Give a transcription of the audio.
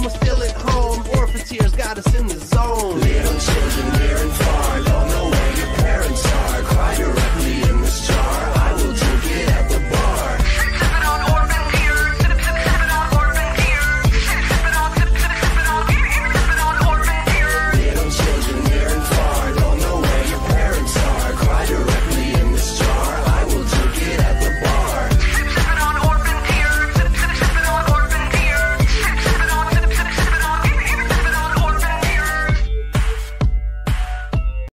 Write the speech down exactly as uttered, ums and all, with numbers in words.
and we're still at home. Orphan tears got us in the zone. Little children, near and far, long